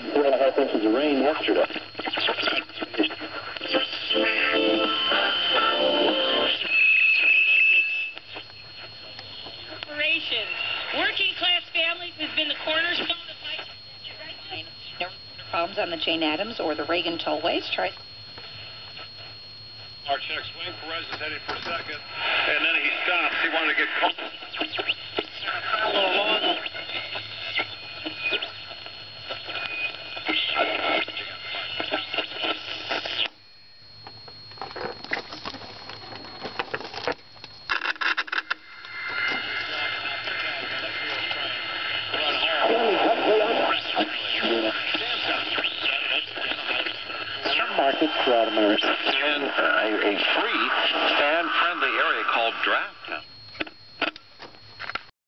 2.5 inches of rain yesterday. Working class families has been the cornerstone of my problems on the Jane Addams or the Reagan tollways. Try. Our check swing. Perez is heading for second, and then he stops. He wanted to get caught. A little long. Markets throughout America. In a free, fan-friendly area called Draft Town.